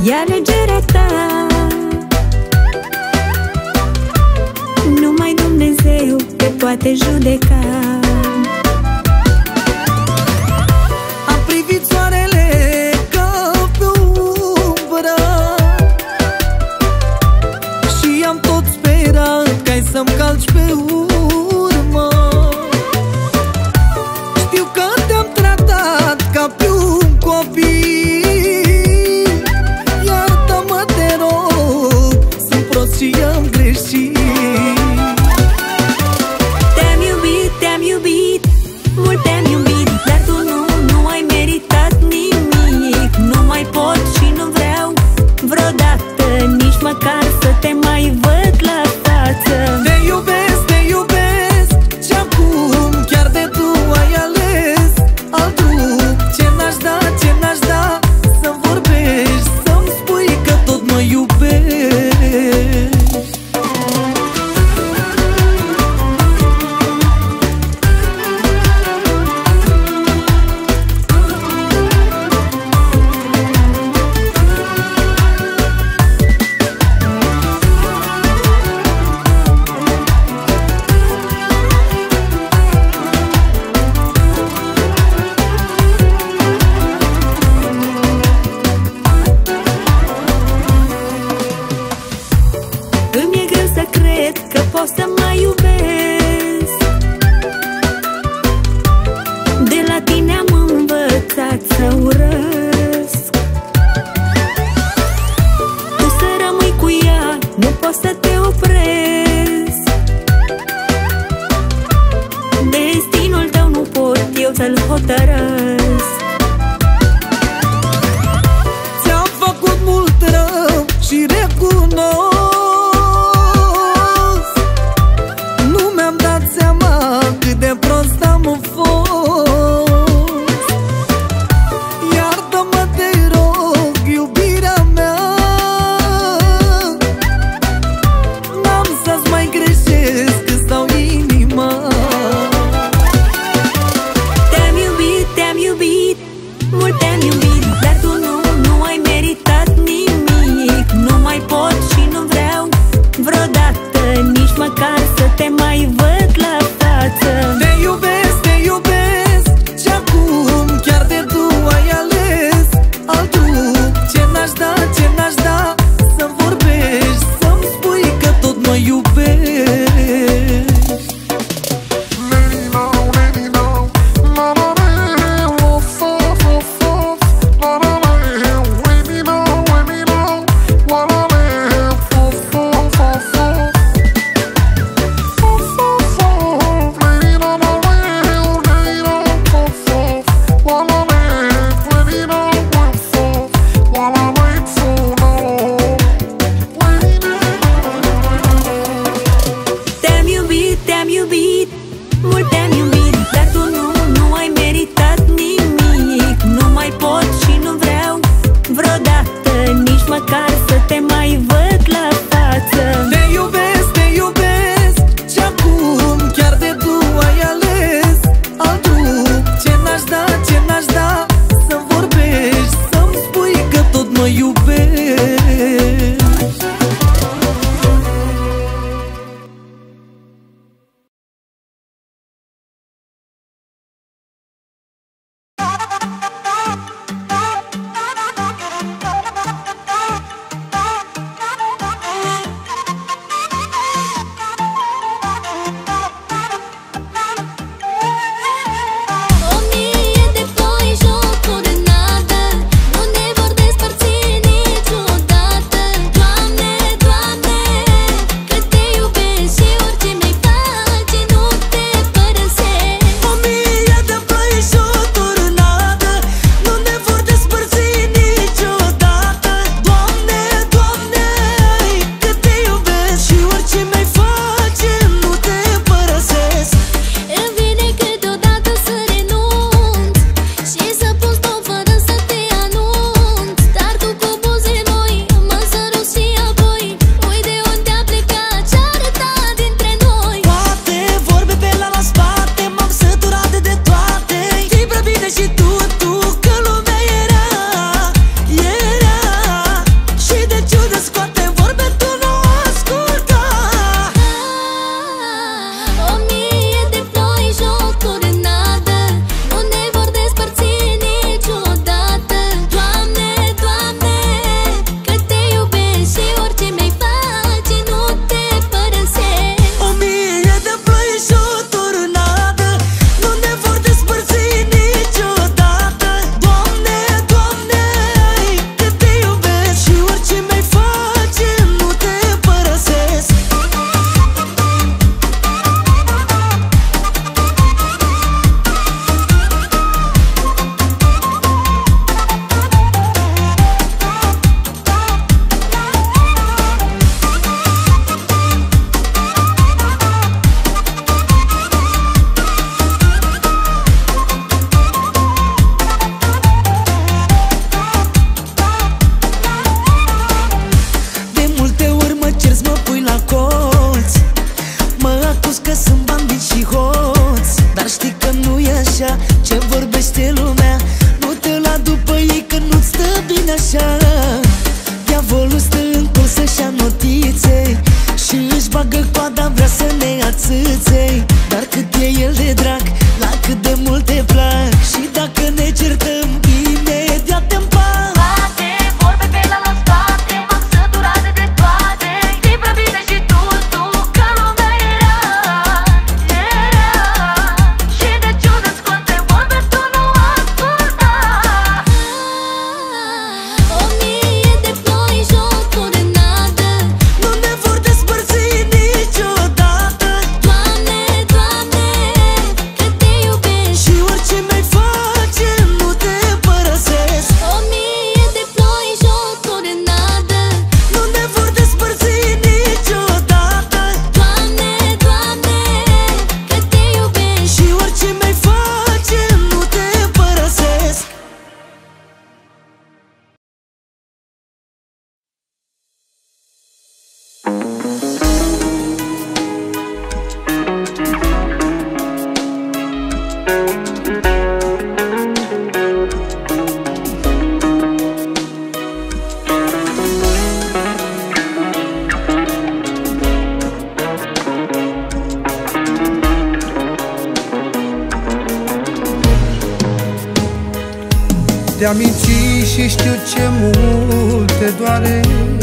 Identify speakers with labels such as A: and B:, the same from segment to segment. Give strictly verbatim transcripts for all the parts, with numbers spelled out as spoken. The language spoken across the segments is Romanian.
A: E alegerea ta. Numai Dumnezeu te poate judeca.
B: Am privit soarele ca pe umbră și am tot sperat că ai să-mi calci pe urmă. Știu că te-am tratat ca pe un copil, iartă-mă, te rog, sunt prost și am greșit.
A: Te-am iubit, te-am iubit, mult te-am iubit, dar tu nu, nu ai meritat nimic. Nu mai pot și nu vreau vreodată nici măcar să te mai văd la față.
B: Te iubesc, te iubesc și acum chiar de tu ai ales alt drum. Ce n-aș da, ce n-aș da să-mi vorbești, să-mi spui că tot mă iubești.
A: Îmi e greu să cred că pot să mai iubesc. De la tine am învățat să urăsc. Tu să rămâi cu ea, nu pot să te opresc. Destinul tău nu pot eu să-l hotărăsc.
B: Ți-am făcut mult rău și recunosc, nu mi-am dat seama cât de prost am fost. Iartă-mă, te rog, iubirea mea, n-am să-ți mai greșesc sau inima.
A: Te-am iubit, te-am iubit, mult te-am iubit, dar tu nu, nu ai meritat nimic. Nu mai pot și nu vreau vreodată nici măcar să te mai văd la față.
B: Te iubesc, te iubesc și acum chiar de tu ai ales alt drum. Ce n-aș da, ce n-aș da să-mi vorbești, să-mi spui că tot mă iubești.
A: Te-am iubit, te-am iubit, mult te-am iubit, dar tu nu, nu ai meritat nimic. Nu mai pot și nu vreau vreodată nici măcar să te mai văd la față.
B: Te iubesc, te iubesc și acum chiar de tu ai ales alt drum. Ce n-aș da, ce n-aș da să-mi vorbești, să-mi spui că tot mă iubești. diavolul stând o să-și ia notițe și își bagă coada, vrea să ne ațâțe. Dar cât e el de drag, la cât de mult te plac. Și dacă ne certăm, imediat te împac.
C: Bate, vorbe pe la la spate, m-am săturat de pe toate. Știi prea bine și tu, tu, că lumea era, era. Și de ciudă scoate vorbe, tu nu asculta. O mie de ploi, jocuri de nadă,
B: Nu ne vor despărți niciodată.
C: Doamne, Doamne, că te iubesc.
B: Și orice mi-ai face, nu te părăsesc.
C: O mie de ploi, jocuri de nadă,
B: Nu ne vor despărți niciodată.
C: Doamne, Doamne, că te iubesc.
B: Și orice mi-ai face, nu te părăsesc.
D: Te-am mințit și știu ce mult te doare.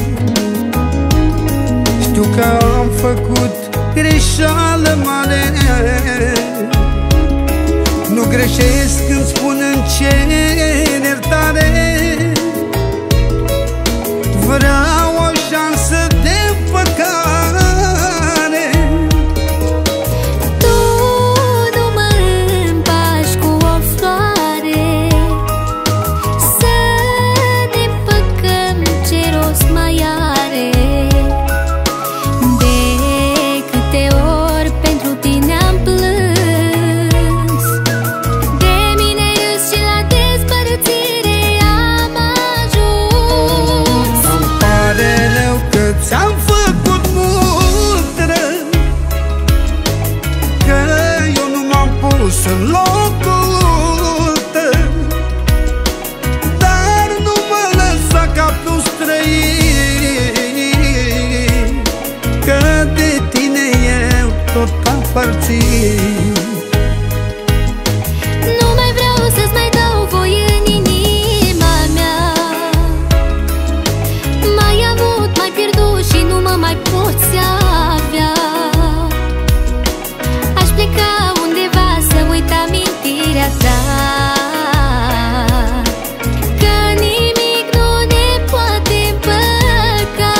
D: Știu că am făcut greșeală mare. Nu greșesc când spun în cer iertare. Vreau o șansă de păcare.
C: Tu nu mă împaci cu o floare, să ne păcăm, ce rost mai are. De câte ori pentru tine am plâns, de mine râs și la despărțire am ajuns.
D: Îmi pare rău că ți-am făcut mult rău, că eu nu m-am pus în locul tău. Dar nu mă lăsa ca pe un străin, că de tine eu tot aparțin.
C: Nu mai vreau să-ți mai dau voie în inima mea. M-ai avut, m-ai pierdut și nu mă mai poți avea. Aș pleca undeva să uit amintirea ta, că nimic nu ne poate împăca.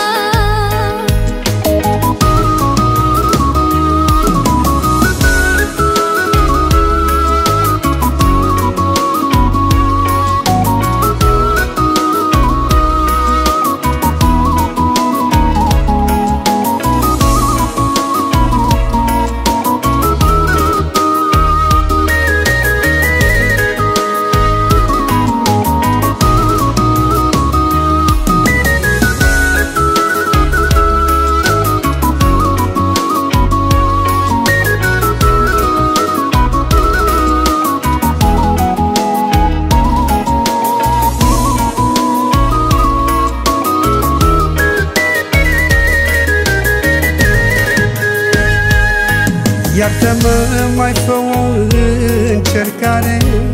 D: Iartă-mă, mai fă o încercare.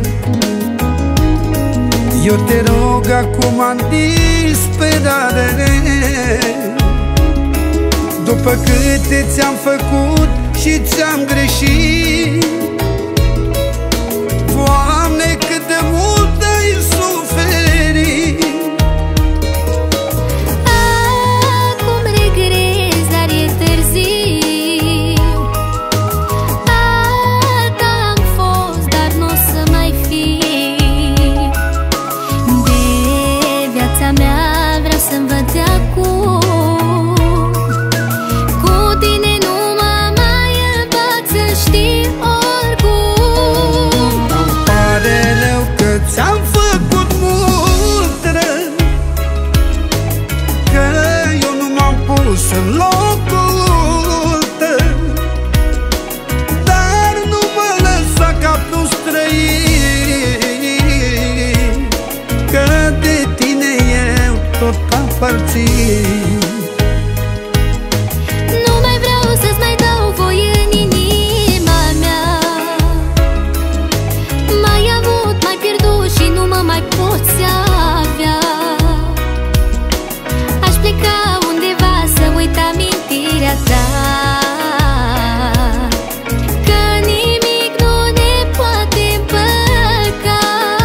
D: Eu te rog acum în disperare. După câte ți-am făcut și ți-am greșit, Doamne, cât de mult ai suferit.
C: Acum regres, dar e târziu. A ta am fost, dar n-o să mai fi. De viața mea vreau să-mi văd de acum. Cu tine nu mă mai împac, să știi oricum.
D: Îmi pare rău că ți-am făcut mult rău, că eu nu m-am pus în locul tău. Dar nu mă lăsa ca pe un străin, că de tine eu tot aparțin.
C: Nu mai vreau să-ți mai dau voie în inima mea. M-ai avut, m-ai pierdut și nu mă mai poți avea. Aș pleca undeva să uit amintirea ta, că nimic nu ne poate împăca.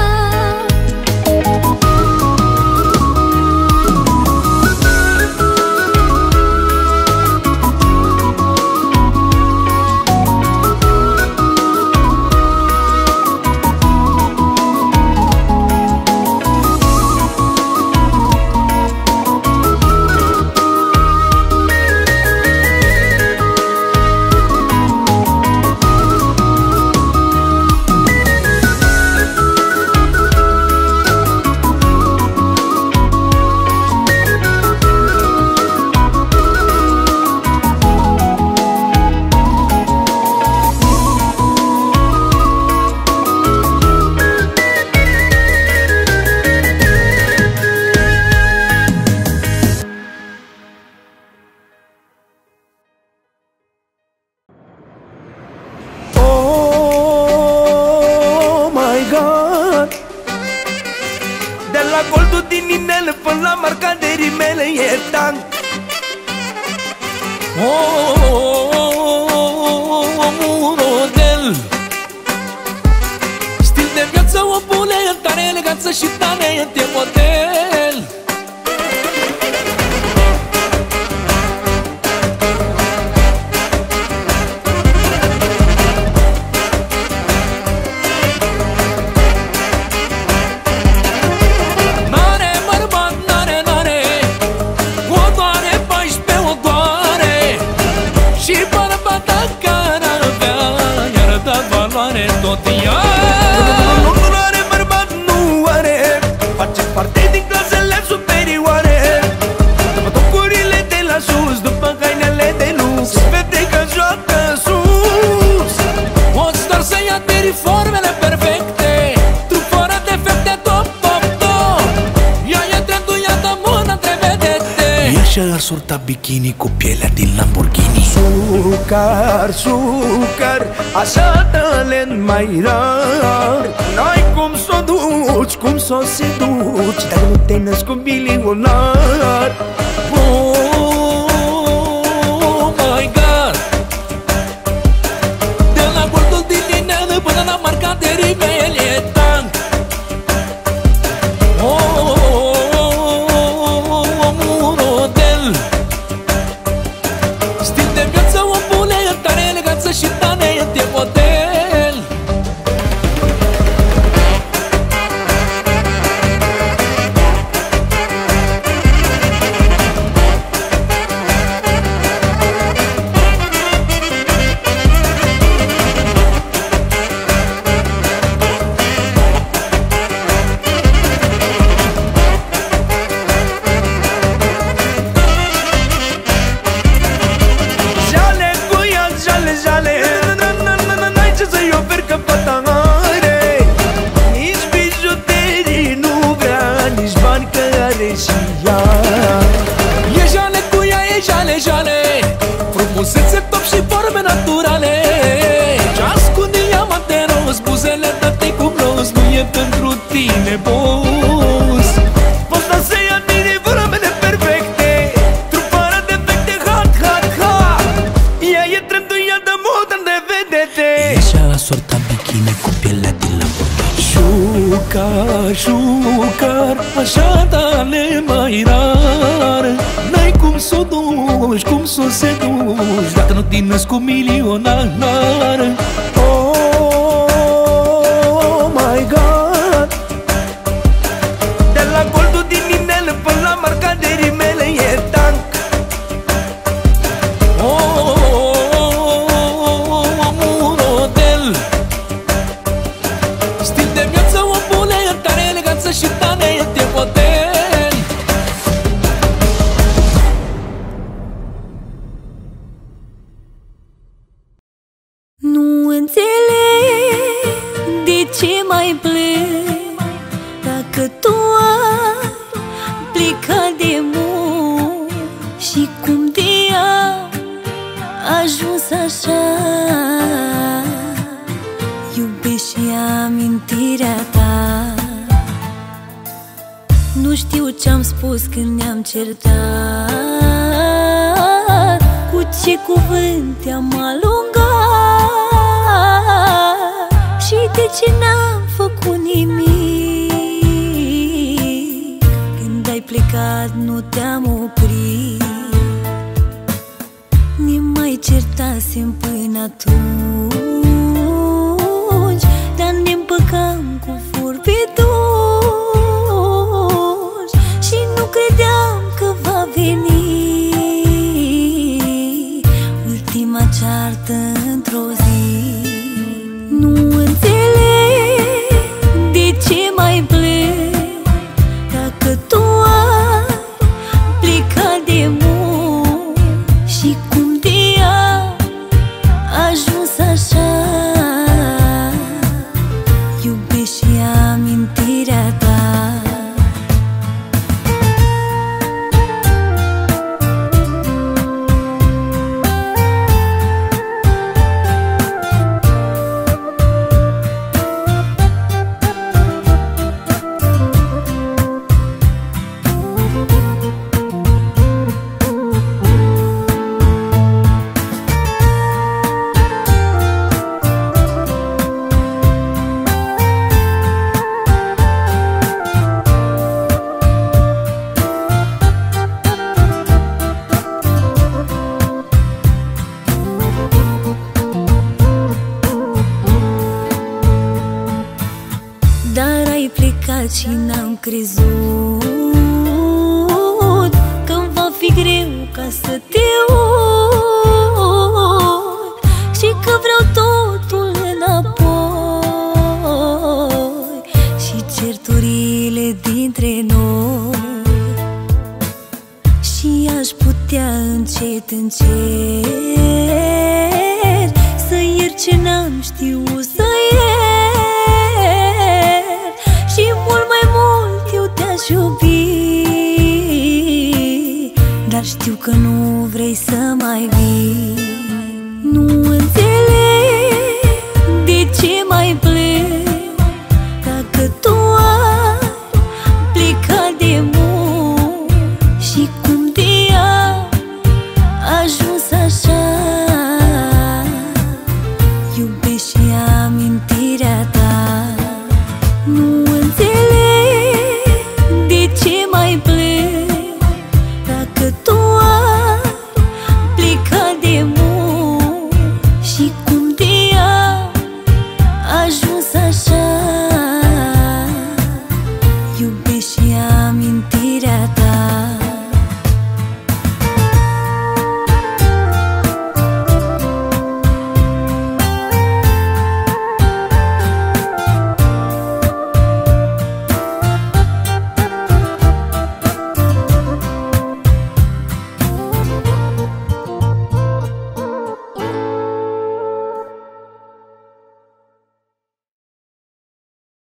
B: Surta bikini cu pielea din Lamborghini. Sucar, sucar, așa talent mai rar. N-ai cum s-o duci, cum s-o seduci, dacă nu te-ai născut milionar. Oh my God, de la bordul din inel până la marca de rimel e tank. Oh, și tane de hotel. Frumusețe top și forme naturale, ce ascunde diamante roz, buzele date cu roz, nu e pentru tine, boss. Poți da să ia tine formele perfecte, truparea defecte, hot, hot, hot. Ea e trenduia de modă de vedete. Ieșea la sorta bikini cu pielea din Lamborghini. Sucar, sucar, așa tale mai rar. N-ai cum s-o duci, cum s-o seduci, dacă nu te născ cu milionar. Oh my God, de la goldul din inel până la marca de rimele e tank. Oh, un hotel, stil de viață, omule, tare eleganță și tare de hotel.
A: Nu înțeleg ce-am spus când ne-am certat, cu ce cuvânt te-am alungat și de ce n-am făcut nimic. Când ai plecat nu te-am oprit, ne mai certasem până atunci, dar ne împăcam cu vorbe dulci și nu credeam că va veni ultima ceartă într-o zi. Nu înțeleg de ce mai plec, dacă tu ai plecat de mult și cum de a ajuns așa. Iubesc și amintirea ta. Dar ai plecat și n-am crezut că-mi va fi greu ca să te uit și că vreau totul înapoi și certurile dintre noi. Și aș putea încet, încet să iert ce n-am știut să iert, și mult mai mult eu te-aș iubi, dar știu că nu vrei să mai vii. Nu înțeleg de ce mai pleci,